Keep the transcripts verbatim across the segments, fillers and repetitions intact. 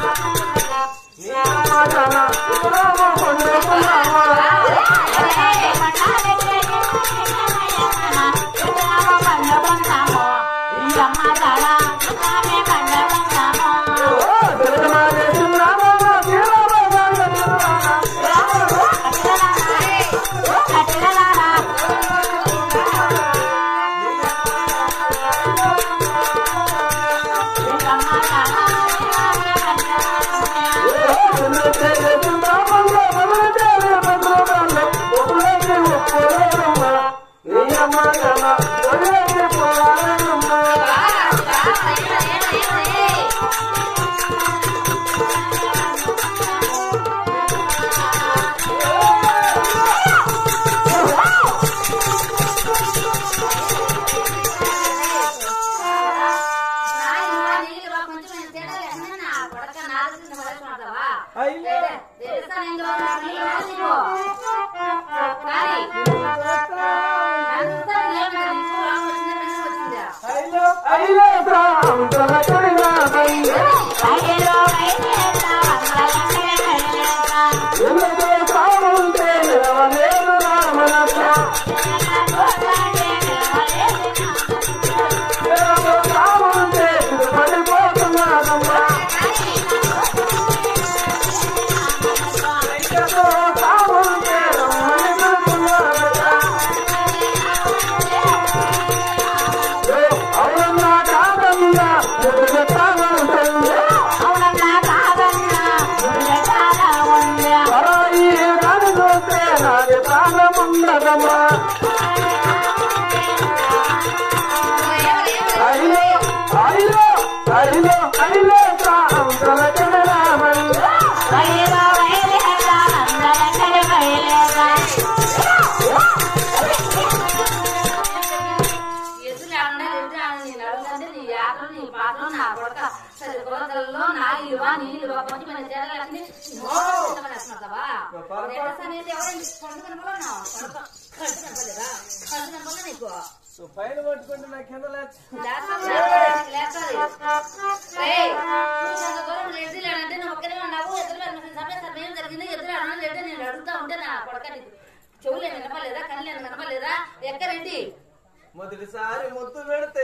మొదటిసారి ముద్దు పెడితే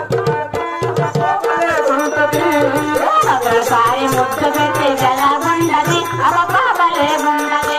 ముద్దు పెడితే ఎలా ఉండది అబ్బలే ఉండది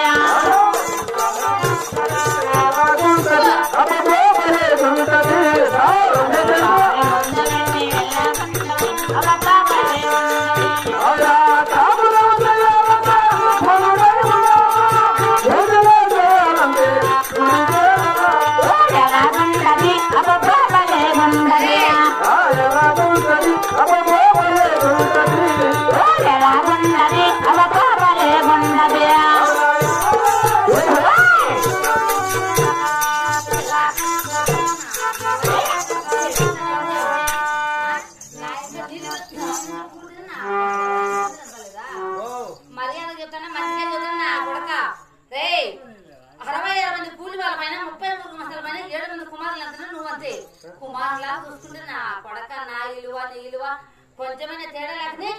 కుమారులా చూసుకుంటే నా కొడక నా ఇలువ నీ ఇలువ కొంచెమైనా తేడా లేకనే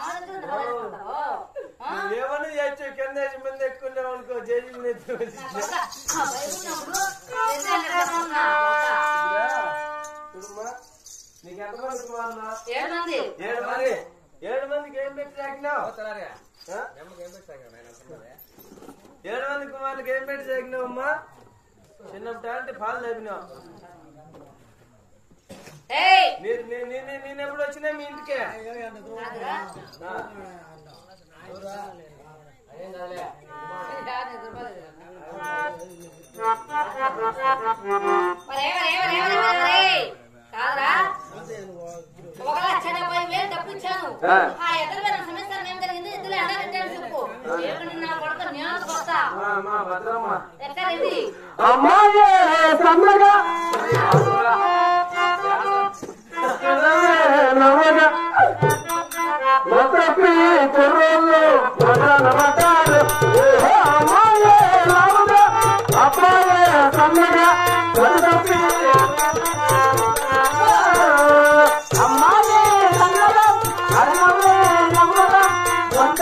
ఏమన్నా చేయొచ్చు కింద మంది ఎక్కువ అనుకో జేజీ నీకు ఎంతమంది కుమారులు? ఏడు మంది ఏడు మంది ఏడు మందికి ఏం పెట్టి సాగినావు? ఏడు మంది కుమారులకి ఏం పెట్టి సాగినావు అమ్మా? చిన్నప్పుడు అంటే పాలు తాగినావు. నేను ఎప్పుడు వచ్చినా మీ ఇంటికే కాదురా ఒక లక్ష డెబ్బై వేలు డబ్బు ఇచ్చాను. ఆ ఎదురు సమస్య ఏం జరిగింది? ఎదురు ఎలా పెట్టాను చెప్పు. ఏమన్నా నా కొడుకు నేను వస్తా ఎక్కడైంది అమ్మాయి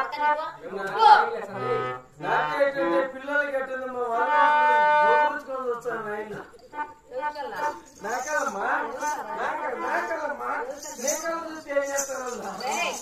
నాకేంటంటే పిల్లలకి ఎట్టుందమ్మా వాళ్ళు వచ్చాను ఆయన నాకలమ్మా నాక నాకలమ్మా నేకలు చూస్తే ఏం చేస్తారమ్మా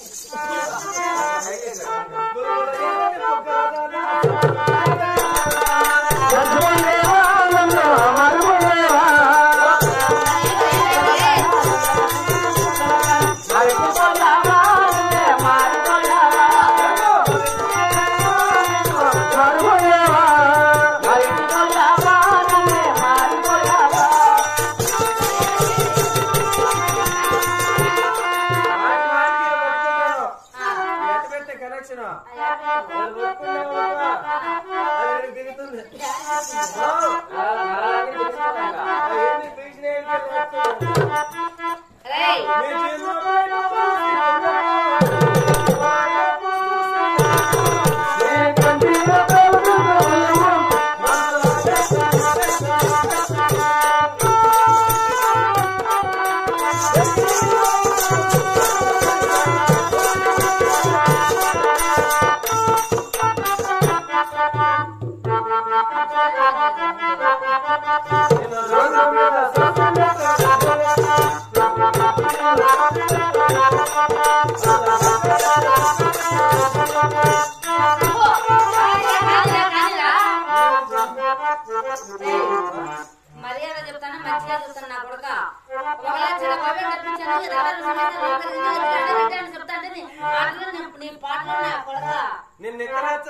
మర్యాద చెప్తాను మంచిగా చూస్తాను నా కొడుక ఒకవేళ చిన్న బాబే కనిపించాను చెప్తాంటే నీ పాటలు నా కొడుక నిన్న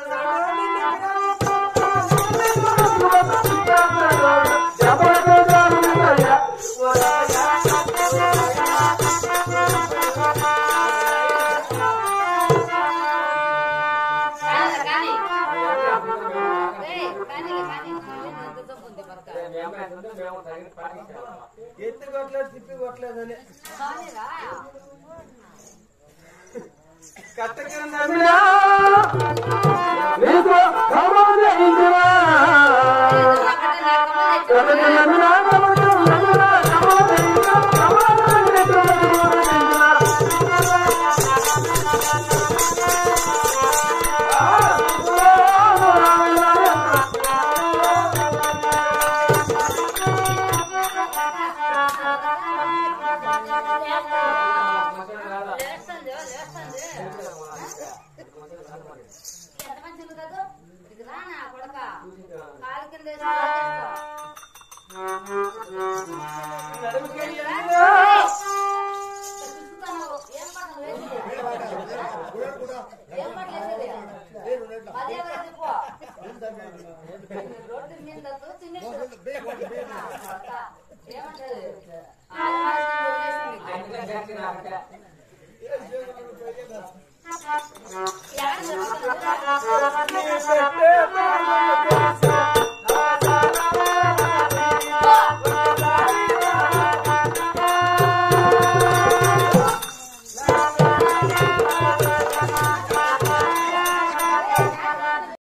ఎత్తు కొట్టలేదు తిప్పి కొట్టలేదని కట్టకన్నా Yeah.